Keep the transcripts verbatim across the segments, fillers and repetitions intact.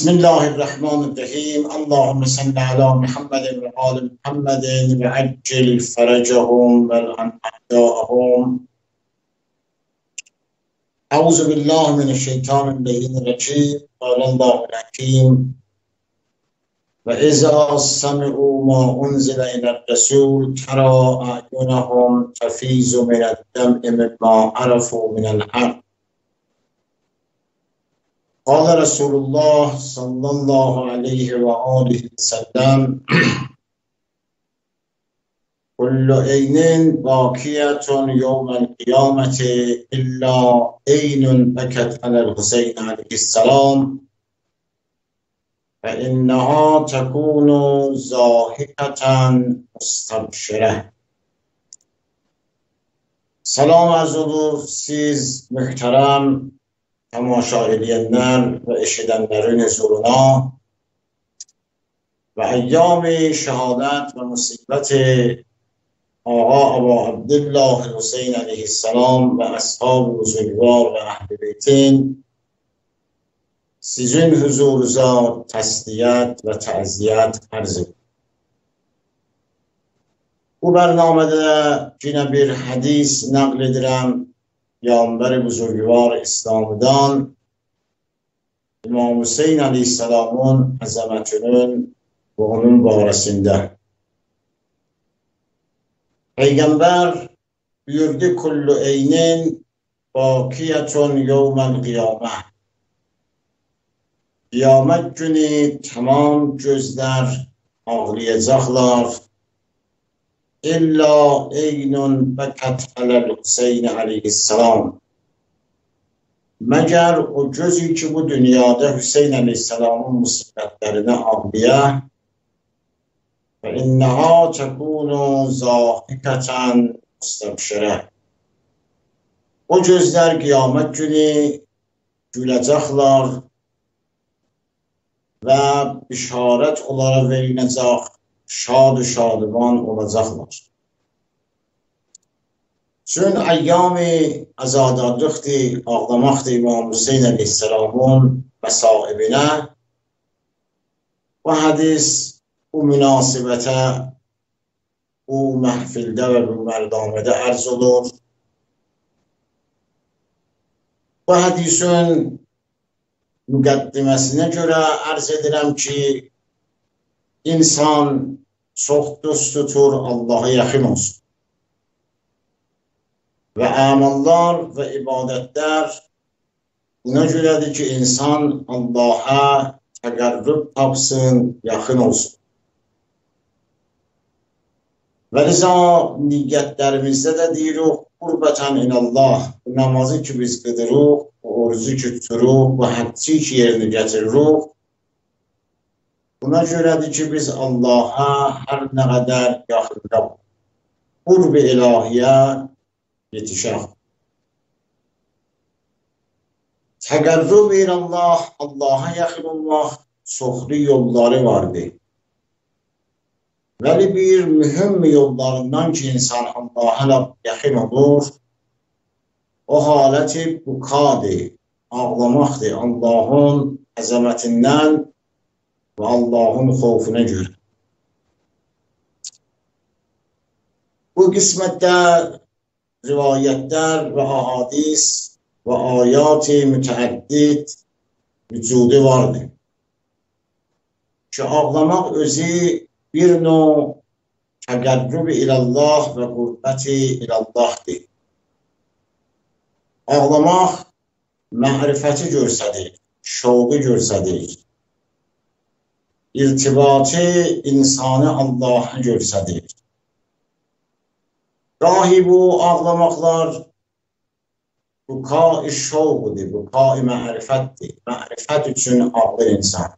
Bismillahirrahmanirrahim. Allahümme salli ala Muhammedin ve ali Muhammedin ve accil feracahum ve an'a'da'ahum. Euzu billahi mineşşeytanirracim. Allahu hakim. Ve izâ sami'û mâ unzile iler-resûl terâ a'yunahum tefîzu mined-dem'i mimmâ arafû minel-hak. Kâle Resulullah sallallahu aleyhi ve aleyhi ve sellem kullu eynin bâkiyetun yevmel kıyameti illa eynun beket alel Hüseyin aleyhisselam ve inneha tekunu zâhiketen mustabşire. Selam arz olur siz muhterem temaşa edenler ve eşidenlerin huzuruna ve eyyam-ı şehadet ve musibeti Ağa Ebu Abdullah Hüseyin aleyhisselam ve ashab-ı buzurgvar ve ehl-i beytin sizin huzurunuza tesliyet ve ta'ziyet arz ederim. Bu bernamede yine bir hadis nakledirem. Peygamber buzurgvar İslam'dan İmam Hüseyin aleyhisselamın azametinin ve onun baresinde. Peygamber buyurdu kullu eynin bakiyetun yevmel kıyame. Kıyamet günü tamam gözler ağlayacaklar. İlla eynun bekat alel Hüseyin aleyhisselam. Meğer o gözü ki bu dünyada Hüseyin aleyhisselamın musibetlerine ağlaya ve inneha tekunu zâhiketen mustabşire. O gözler kıyamet günü gülecekler ve işaret olarak verilecek, şad-ı şadıman olacaklar. Çün eyyam-ı azadarlıktı, ağlamaktı İmam Hüseyin aleyhisselamın mesaibine ve hadis bu münasibete, bu mehfilde ve bu merdamede arz olur. Bu hadisin müqaddimesine göre arz edirəm ki, insan çok dost tutur, Allah'a yakın olsun. Ve amallar ve ibadetler buna göredir ki insan Allah'a teqarrub tapsın, yakın olsun. Ve liza niyetlerimizde de deyirik, qurbeten inallah, bu namazı ki biz qıdırıq, bu orucu ki tuturuq, bu haccı ki yerini getiririk. Buna göredir ki biz Allah'a her ne kadar yakında qurb-i ilahiye yetişək. Təqarrub ilallah, Allah'a yakın olmaq çoxlu yolları vardır. Ve bir mühüm yollarından ki insan Allah'a yakın olur, o haleti bukadır, ağlamaqdır Allah'ın azametinden ve Allah'ın xofuna göre. Bu kısmette rivayetler ve ahadis ve ayat-ı müteaddid vücudu vardır. Ki ağlamak özü bir növ təqarrub-i ilallah ve qurbeti ilallahdır. Ağlamaq ma'rifəti görsədir, şoğu görsədir. İrtibatı insanı Allah'a görsədir. Gahi bu ağlamaklar buka-i şoğudur, buka-i ma'rifətdir. Ma'rifət üçün ağlar insan.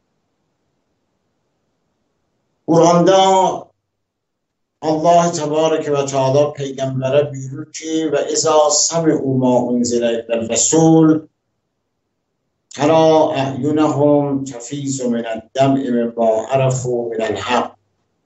Kur'an'da Allah Tebareke ve Teala peygambere buyurur ki ve izâ sami'û mâ unzile iler-resûl terâ a'yunahum tefîzu mined-dem'i mimmâ arafû minel-hak.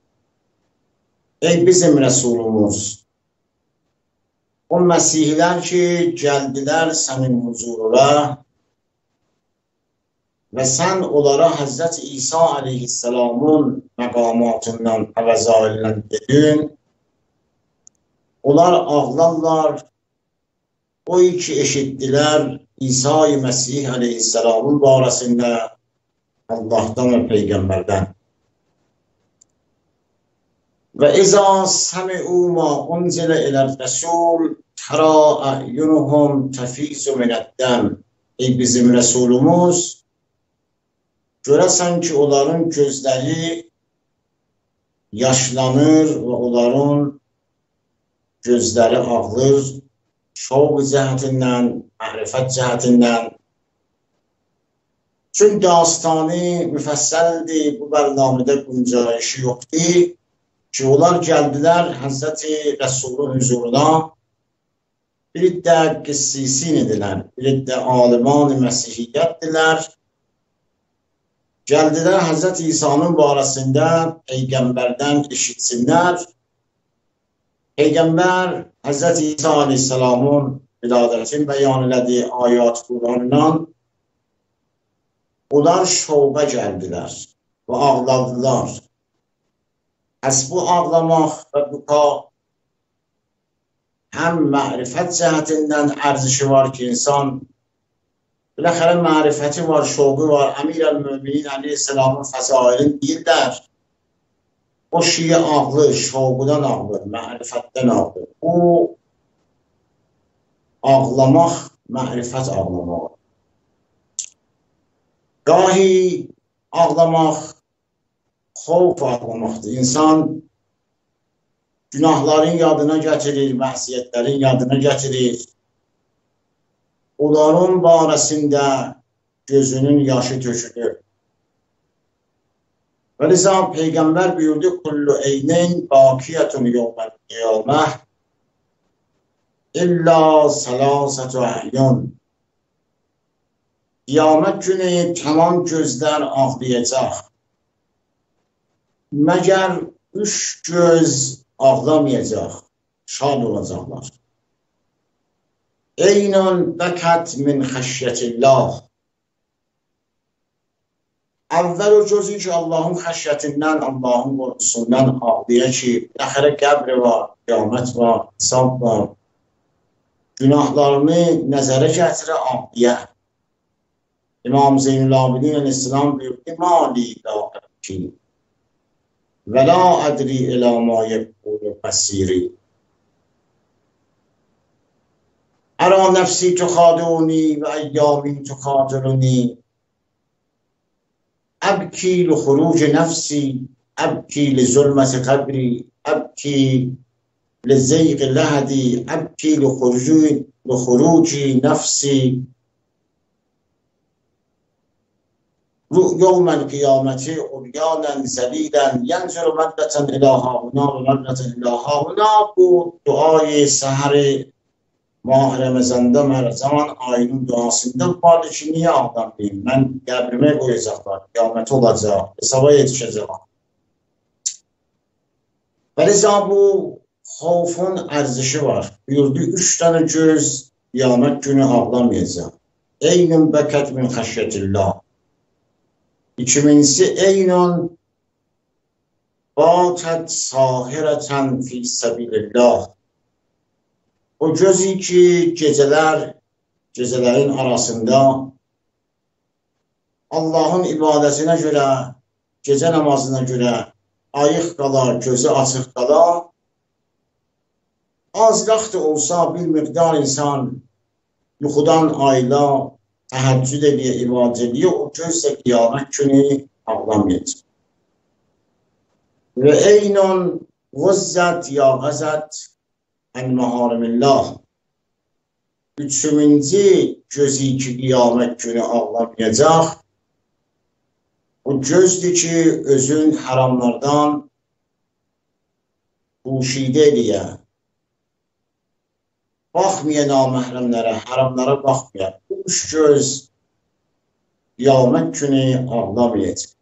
Ey bizim Resulümüz, o Mesihler ki geldiler senin huzuruna ve sen onlara Hazreti İsa aleyhisselamın məqamatından əvəzailə dedin. Onlar ağlarlar. O iki eşittiler İsa-i Mesih aleyhisselamın barəsində Allah'tan ve peygamberden. Ve izâ semi'û mâ unzile iler-resûl terâ a'yunuhum tefîzu mineddem. Ey bizim Resulümüz, görəsən ki, onların gözleri yaşlanır ve onların gözleri ağlır. Şoğu cəhətindən, mərifət cəhətindən. Çünki dastanı müfəssəldir, bu bərnamədə güncayışı yoxdur ki, onlar gəldilər Həzrəti Rəsulun huzuruna, bir iddə qıssisin idilər, bir iddə aliman-ı Məsihiyyətdirlər. Gəldilər Həzrəti İsa'nın barəsində Peyğəmbərdən eşitsinlər. Peygamber Hazreti İsa Aleyhisselam'ın viladetini beyan elədiyi ayat Kur'an'dan onlar şoğa geldiler ve ağladılar. Əs bu ağlamaq ve buka hem mərifət cəhətindən ərzişi var ki, insan biləxərə mərifəti var, şoğu var. Əmir-əl-Müminin Aleyhisselam'ın fəzailini deyirlər. O şiye ağlı, şoğudan ağlı, mərifətdən ağlı. Bu ağlamaq, mərifət ağlamaq. Gahi ağlamaq, xovf ağlamaqdır. İnsan günahların yadına gətirir, məhsiyyətlərin yadına gətirir. Onların barəsində gözünün yaşı tökülür. Ve liza Peygamber buyurdu, kullu eyneyn bakiyetun yevmel kıyameh illa salasetu ahyun. Kıyamet günü tamam gözler ağlayacak. Meğer üç göz ağlamayacak, şad olacaklar. Eynun bekat min xəşyetillah. Əvvəl o gözü ki, Allahın xəşyətindən, Allahın qorxusundan ağlaya ki, əxirə qəbri var, qiyamət var, hesab var. Günahlarını nəzərə gətirə ağlaya. İmam Zeynul-Abidin Aleyhisselam buyurdu, mali la əbki və la ədri ilə ma yəqulu məsiri. Ərə nəfsi tuxaduni və əyyami tuxadiluni. أبكي لخروج نفسي، أبكي لظلمة قبري، أبكي لزيغ لهدي، أبكي لخروج لخروج نفسي يوم القيامة عريانا ذليلا ينظر مرة إلى هاهنا ومرة إلى هاهنا. Bu duayı səhəri Mah Ramazan'da her zaman ayının duasında vardı ki, niye ağlamayayım? Ben qəbrime koyacaklar, kıyamet olacak, hesaba yetişeceğim. Velisa bu xovfun ərzişi var. Buyurdu, üç tane göz kıyamet günü ağlamayacak. Eynun bekat min xəşyetillah. İkincisi, eynun batat sahireten fi sebilillah. O gözü ki geceler, gecelerin arasında Allah'ın ibadetine göre, gece namazına göre ayıq qalar, gözü açıq qalar. Az vaxt olsa bir miqdar insan yuxudan ayla, təhəccüd ediyor, ibadet ediyor. O gözle kıyamet günü ağlamayacaq. Ve eynun vəzzət ya vəzzət en maharimillah. Üçüncü gözü ki kıyamet günü ağlamayacaq. O gözdür ki özün haramlardan huşide ediyor. Baxmaya naməhrəmlərə, haramlara baxmaya. Bu üç göz kıyamet günü ağlamayacaq.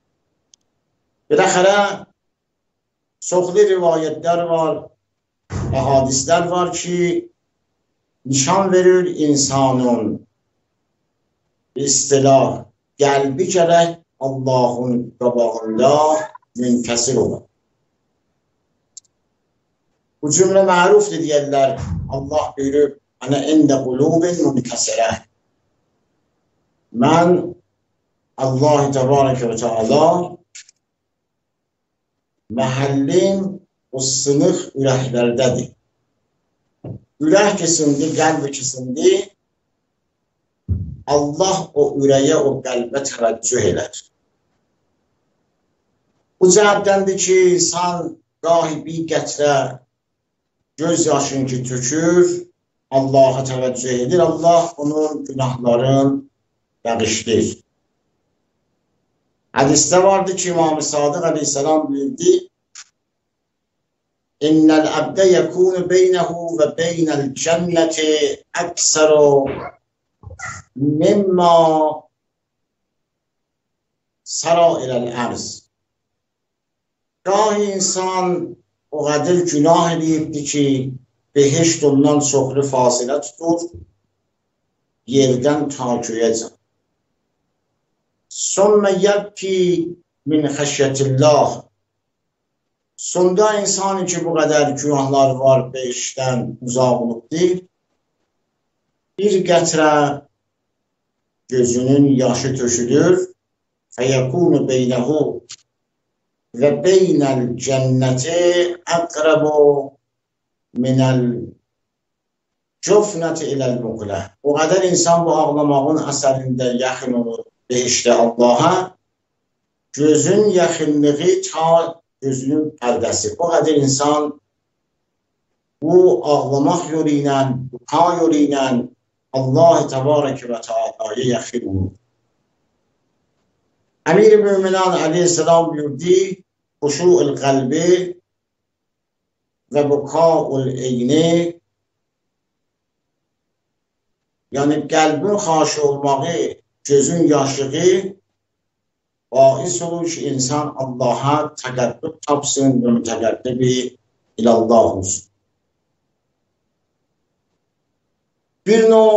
Biləxərə çoxlu rivayetler var, hadisler var ki nişan verir insanın istilah qəlbi gərək Allahın qabağında münkəsir olar. Bu cümlə mərufdur deyərlər. Allah buyurub, "Ana ində qulubin münkəsirə." Mən Allah təbarəkə və təala məhəllim o sınıq ürəklərdədir. Ürək kesimdi, qəlb kesimdi. Allah o ürəyə, o qəlbə təvəccüh edər. Bu cəhətdəndir ki, insan qahibi gətirə, göz yaşını ki tökür, Allah'a təvəccüh edir. Allah onun günahların bağışlayır. Hədisdə vardı ki, İmam-ı Sadiq aleyhisselam buyurdu, İnnel abde yekunu beynehu ve beynel cenneti ekseru mimma sara ilel arz. Gahi insan o qədər günah edibdi ki, behişt ondan çoxlu fasilə tutur, yerdən ta göyə. Sonra yəbki min xəşyətillah. Sonda insan ki, bu qədər günahlar var, behiştdən uzaq olubdur, bir qətrə gözünün yaşı tökülür, fəyəkunu beynəhu və beynəl cənnəti əqrəbu minəl cofnəti iləl muqlə. O qədər insan bu ağlamağın əsərində yaxın olur behişdə Allaha, gözün yaxınlığı ta gözünün pərdəsi. O qədər insan bu ağlamaq yolu ilə, bu ka yolu ilə Allah-u Təbarəkə və Teala'ya yaxın olur. Əmir-i Möminən aleyhisselam buyurdu, xuşu'l qəlbi və buka'ul eyni, yəni qəlbin xaşı olmağı, gözün yaşlığı bais olur ki, insan Allah'a təqəddüb tapsın və mütəqəddibi ilallah olsun. Bir növ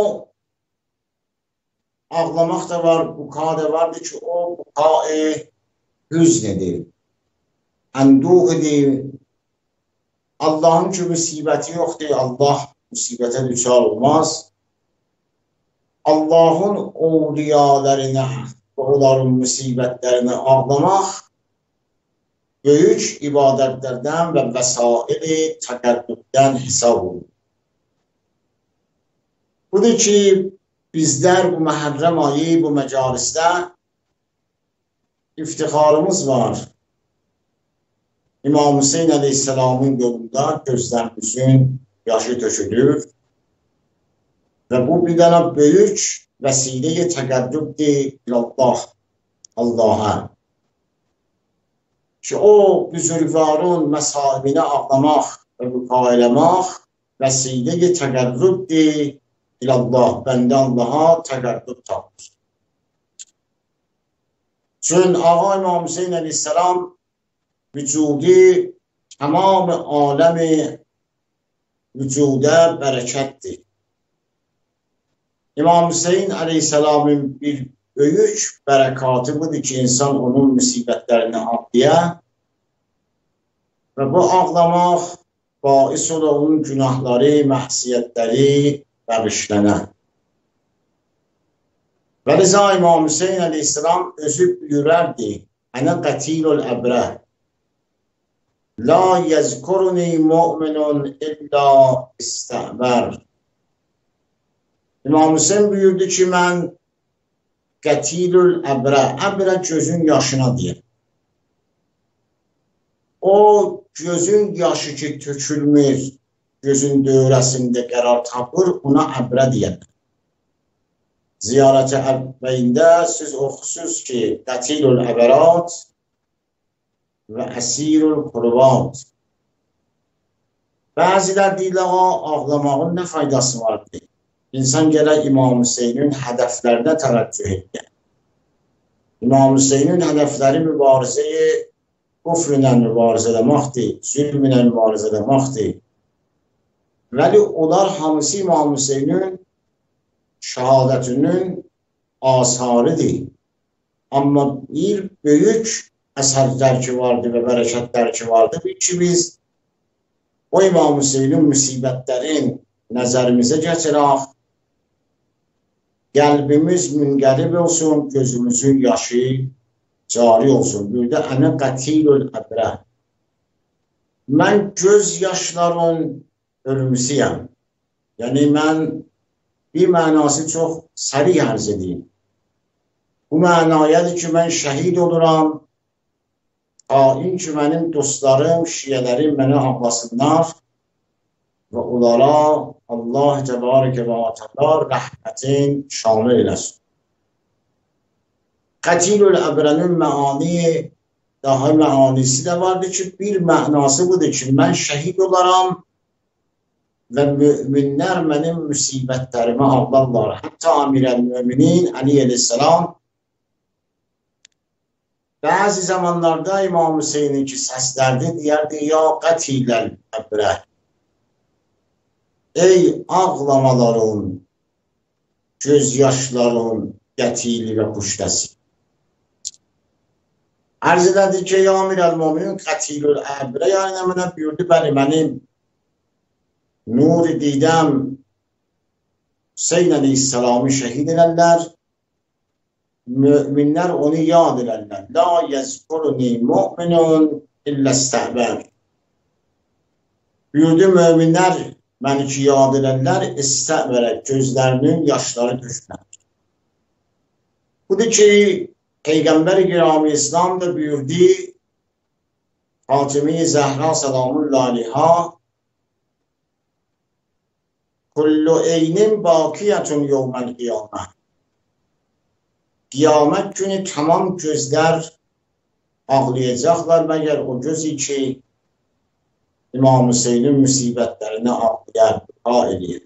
ağlamaq da var, buka da vardır ki, o buka-i hüznedir, ənduğudur. Allah'ın ki, müsibəti yoxdur, Allah müsibətə düşər olmaz. Allah'ın ovliyalarına və onların müsibətlərini ağlamaq böyük ibadətlərdən və vəsaili təqəddübdən hesab olur. Budur ki, bizlər bu məhərrəm ayı, bu məcalisdə iftixarımız var. İmam Hüseyin Aleyhisselamın yolunda gözlərimizin yaşı tökülür və bu bir dənə böyük vəsilə-i təqəddübdir ilallah, Allah'a. Ki o büzürgvarın məsabini ağlamaq və müqayələmaq vəsilə-i təqəddübdir ilallah, bəndə Allah'a təqəddüb tapır. Çün Ağa İmam Hüseyin Aleyhisselam vücudi tamam alemi vücuda bərəkətdir. İmam Hüseyin Aleyhisselamın bir böyük bərəkatı budur ki, insan onun müsibətlərini ağlaya və bu ağlamaq bais ola onun günahları, məhsiyyətləri bağışlənə. Və liza İmam Hüseyin Aleyhisselam özü buyurərdi, Ənə qətilul əbrə, la yəzkuruni mu'minun illa istəbər. İmam Hüseyin buyurdu ki, mən qətilul əbrə, əbrə gözün yaşına deyir. O gözün yaşı ki tökülmür, gözün dövrəsində qərar tapır, ona əbrə deyir. Ziyarət-i əbbəyində siz oxusuz ki, qətilul əbərat və əsirul qurbat. Bəzilər deyirlər, ağlamağın nə faydası vardır? İnsan gərək İmam Hüseynin hədəflərinə təvəccüh edir. İmam Hüseynin hədəfləri mübarizəyi kufr ilə mübarizə eləməkdir, zülm ilə mübarizə eləməkdir. Vəli onlar hamısı İmam Hüseynin şəhadətinin asarıdır. Amma bir böyük əsərlər ki vardı və bərəkətlər ki vardı ki biz o İmam Hüseynin müsibətlərin nəzərimizə gətirək, qəlbimiz müngəlib olsun, gözümüzün yaşı cari olsun. Bir də ənə qətilül əbrə. Mən göz yaşların ölümsüyəm. Yəni mən bir mənası çox sərih ərz edeyim. Bu mənayadır ki, mən şəhid oluram, ain ki, mənim dostlarım, şiyələrim mənə ağlasınlar və onlara Allah Təbarəkə və Teala rəhmətin şamil eləsin. Qətilül əbrənin məani, daha məanisi də vardır ki, bir mənası budur ki, mən şəhid olaram və müminlər mənim müsibətlərimi ağlarlar. Hətta Əmirəl-Möminin Əli əleyhissalam bəzi zamanlarda İmam Hüseynin ki səslərdi, deyərdi, ya qətiləl əbrə. Ey ağlamaların, gözyaşların qətili və quşdəsi. Ərz elədi ki, ya Əmirəl-Möminin qətilül əbrə, yəni mənə buyurdu, bəli, mənim nur didəm Hüseyn əleyhissalamı şəhid elərlər, müminlər onu yad elərlər. La yezkuruni mu'minun illə istəbər. Buyurdu, müminlər məni ki yad elərlər, istəbərək gözlərinin yaşları tökülər. Budur ki, Peyğəmbər-i Girami İslam da buyurdu, Fatime-i Zəhra salamullahi aleyha, kullu eynin bakiyyətun yevməl qiyamə. Qiyamət günü tamam gözlər ağlayacaqlar, məgər o gözü ki İmam Hüseynin müsibətlərini ağlayar, dua edir.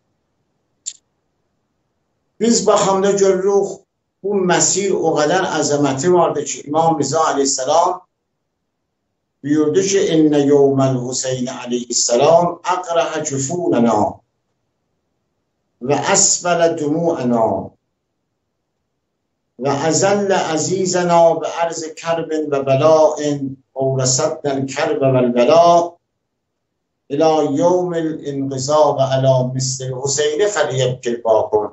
Biz baxanda görürük, bu məsir o qədər əzəməti vardı ki, İmam Rıza aleyhissalam buyurdu ki, İnnə yevməl Hüseyin aleyhissalam əqrəhə küfunənə və əsbələ dumu'ənə və əzəllə əzizənə və ərz-i kərbin və bəlain və vəsədnəl kərbə vəl-bəla ilə yevmil inqiza və ələ misli Hüseyni fəliyəbkil baqun.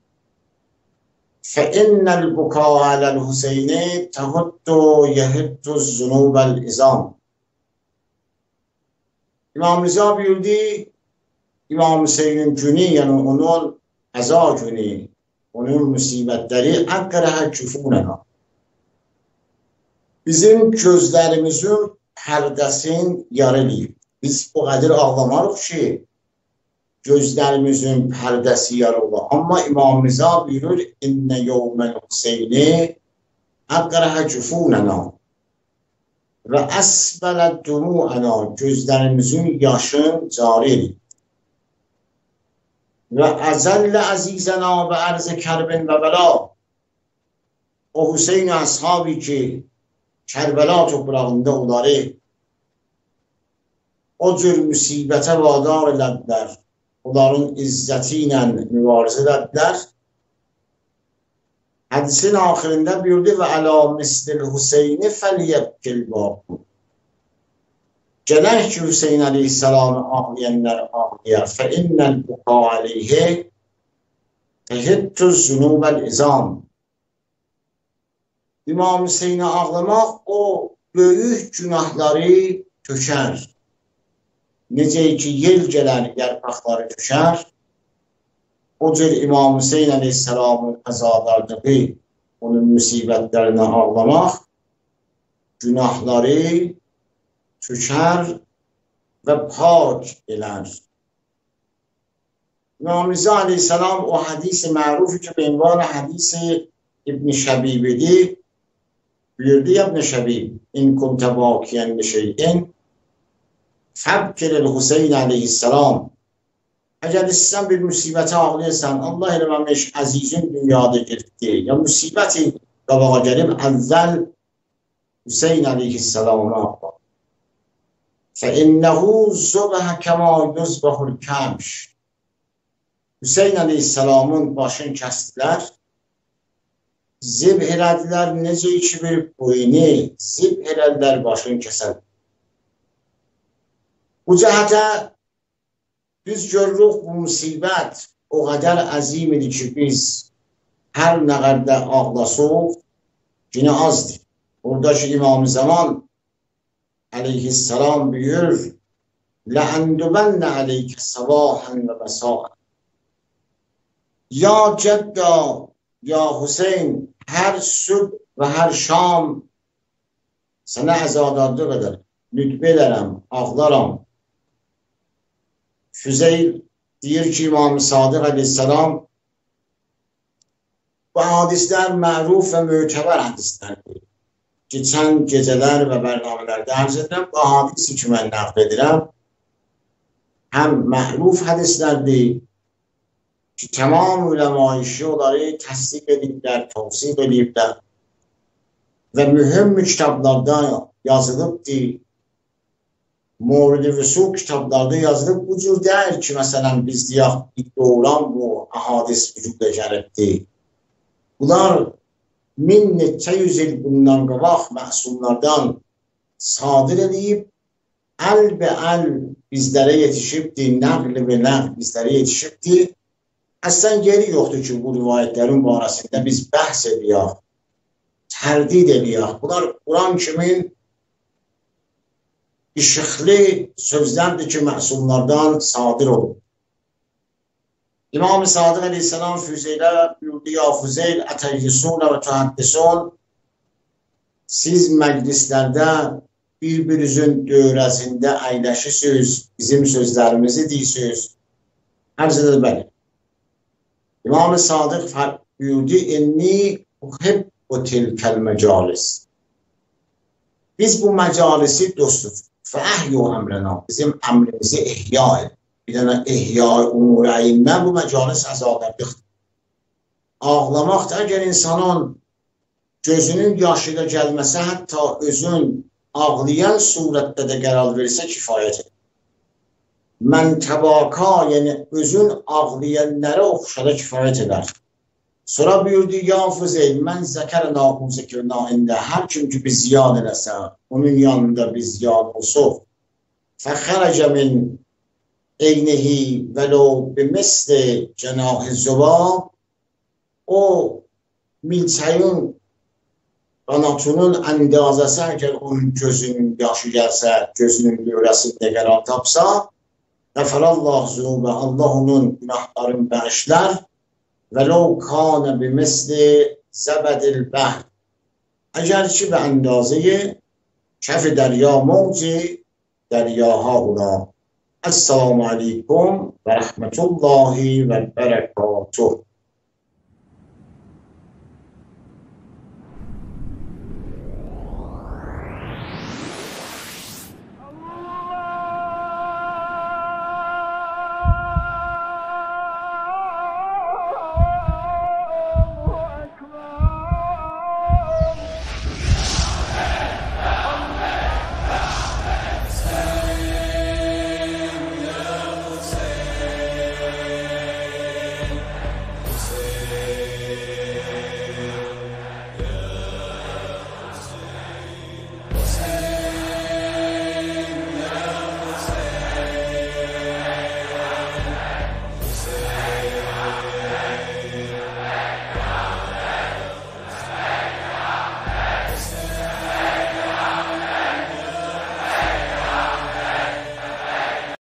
Fəinnəl buka aləl Hüseyni təhuddu yəhiddu zunubəl izam. İmam Rıza buyurdu, İmam Hüseynin günü, yəni onun əza günü, onun müsibətləri əqrəhə küfunənə. Bizim gözlərimizin pərdəsin yarılıyıb. Biz o qədər ağlamarıq ki, gözlərimizin pərdəsi yarılır. Amma İmam Rıza buyurur, İnnə yevməl Hüseyni əqrəhə küfunənə və əsbələ dumu'ənə, gözlərimizin yaşın cari edib. Və əzəllə əzizənə və ərz-i kərbin və bəla. O Hüseyin əshabi ki, Kərbəla toprağında onları o cür müsibətə vadar elədilər, onların izzəti ilə mübarizə elədilər. Hədisin axirində buyurdu və ələ mislil Hüseyni fəliyəbkil baqun. Gələk ki, Hüseyin aleyhissalamı ağlayanlar ağlayar. Fəinnəl buqa aleyhi tehittüz zunubəl izam. İmam Hüseyinə ağlamaq o böyük günahları tökər. Necə ki, yel gələr, yarpaqları tökər. O cür İmam Hüseyin aleyhissalamın əzadarlığı, onun müsibətlərinə ağlamaq, günahları tökər və pak elər. İmam Rıza aleyhissalam o hadisi mərufi ki, be ünvan hadisi İbn Şəbibidir. Buyurdu ya İbn Şəbib, in kuntə bakiyən li şeyin fəbkiril Hüseyin aleyhissalam. Əgər istəsən bir müsibətə ağlayırsan, Allah eləməmiş əzizin dünyada getdi. Ya müsibəti qabağa gəlib, əvvəl Hüseyin aleyhissalamına ağlar. فَإِنَّهُ زُبَهَ كَمَا يُزْبَهُ الْكَمْشِ. Hüseyin aleyhissalamın başını kəstilər. zib elədilər, necə iki bir boyunu, zib elədilər, başını kəsər. Bu cəhətə biz görürük bu musibət o qədər əzim idi ki, biz hər nə qədər ağlasıq, yine azdır. Oradaki İmam-ı Zaman aleyhisselam buyurur, لَاَنْدُبَنَّ عَلَيْكَ صَبَاحًا وَمَسَاءً. Ya Cedda, ya Hüseyin, her sübh ve her şam sana əzadadlıq edər, nütbə edərəm, ağlaram. Füzeyl deyir ki, İmam-ı Sadiq aleyhisselam, bu hadisler məruf ve mötəbər hadislerdir. Geçen geceler ve bərnamələrdə arz edirəm, bu hadisi ki, mən nəql edirəm, həm məruf hadislerdir ki, tamam uləma-i şiaları təsdiq ediblər, tavsiq ediblər və mühüm kitablarda yazılıbdır. Murd-i Vüsû kitablarda yazılıb, bu cür deyil ki, məsələn, biz deyək, doğulan bu ahadis vücuda gəlibdir. Bunlar min neçə yüz il bundan qabaq məsumlardan sadir edib, əl be əl bizlərə yetişibdir, nəql və nəql bizlərə yetişibdir. Əslən yeri yoxdur ki, bu rivayətlərin barəsində biz bəhs ediyək, tərdid ediyək. Bunlar Quran kimin işıqlı sözlərdir ki, məsumlardan sadir olur. İmam-ı Sadiq aleyhisselam Füzeylə buyurdu, ya Füzeyl, ətəyyisunə və tuhəddisun, siz məclislərdə bir-birinizin dövrəsində əyləşisiniz, bizim sözlərimizi deyirsiniz. Ərz edir, bəli. İmam-ı Sadiq buyurdu, inni uhibbu tilkəl məcalis. Biz bu məcalisi dostuz. Fəhyu əmrənə, bizim əmrimizi ihya edin. Bir dənə ihya umur əyimmə, bu məcalis əzadəblikdir. Ağlamaq da əgər insanın gözünün yaşıyla gəlməsə, hətta özün ağlayan surətdə də qərar verirsə kifayət edir. Mən təbaka, yəni özün ağlayanlara oxşada kifayət edər. Sonra buyurdu, ya Füzeyl, mən zəkərə nahum zikirna ində, hər kim ki biz yad eləsə, onun yanında biz yad olsuq. Fəxərəcə min eynihi vəlo bimisli cənah-ı züba, o milçəyin qanatunun əndazəsi əgər onun gözünün yaşı gəlsə, gözünün dövrəsində qərar tapsa, nəfərəllah zünubə, Allah onun günahlarını bəğişlər, وَلَوْ كَانَ بِمِثْلِ زَبَدِ الْبَحْرِ. اگرچه به اندازه کف دریا موج دریاها بودا. السلام علیکم و رحمت الله و برکاته.